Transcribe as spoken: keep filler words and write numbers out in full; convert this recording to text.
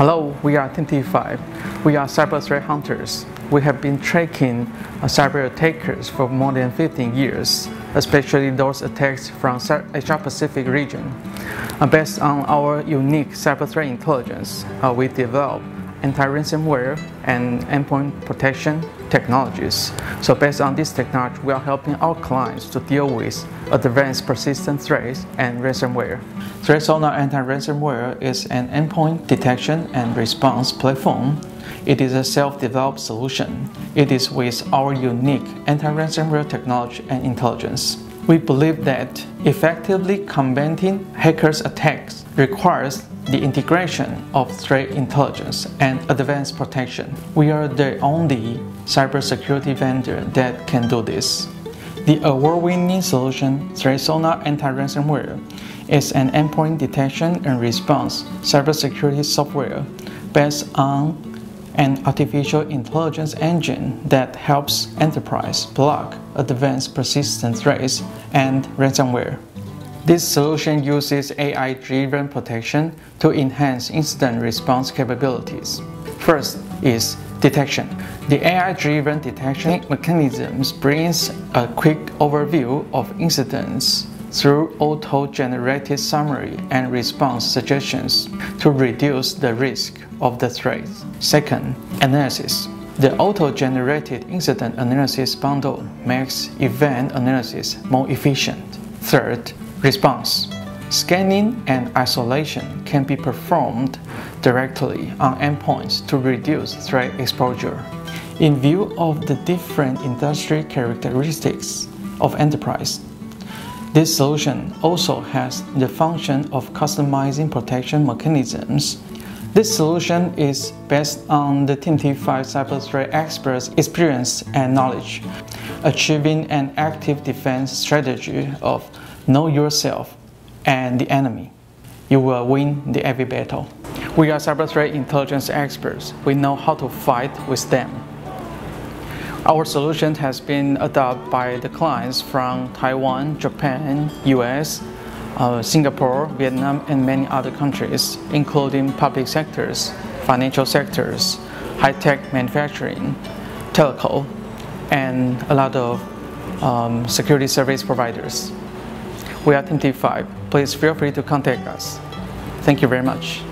Hello, we are Team T five. We are cyber threat hunters. We have been tracking uh, cyber attackers for more than fifteen years, especially those attacks from the Asia Pacific region. Uh, based on our unique cyber threat intelligence, uh, we develop anti-ransomware and endpoint protection technologies. So based on this technology, we are helping our clients to deal with advanced persistent threats and ransomware. ThreatSonar Anti-Ransomware is an endpoint detection and response platform. It is a self-developed solution. It is with our unique anti-ransomware technology and intelligence. We believe that effectively combating hackers' attacks requires the integration of threat intelligence and advanced protection. We are the only cybersecurity vendor that can do this. The award-winning solution, ThreatSonar Anti-Ransomware, is an endpoint detection and response cybersecurity software based on an artificial intelligence engine that helps enterprise block advanced persistent threats and ransomware. This solution uses A I-driven protection to enhance incident response capabilities. First is detection. The A I-driven detection mechanisms brings a quick overview of incidents through auto-generated summary and response suggestions to reduce the risk of the threat. Second, analysis. The auto-generated incident analysis bundle makes event analysis more efficient. Third, response. Scanning and isolation can be performed directly on endpoints to reduce threat exposure. In view of the different industry characteristics of enterprise, this solution also has the function of customizing protection mechanisms. This solution is based on the Team T five cyber threat experts' experience and knowledge, achieving an active defense strategy of know yourself and the enemy. You will win the every battle. We are cyber threat intelligence experts. We know how to fight with them. Our solution has been adopted by the clients from Taiwan, Japan, U S, uh, Singapore, Vietnam, and many other countries, including public sectors, financial sectors, high-tech manufacturing, telco, and a lot of um, security service providers. We are Team T five. Please feel free to contact us. Thank you very much.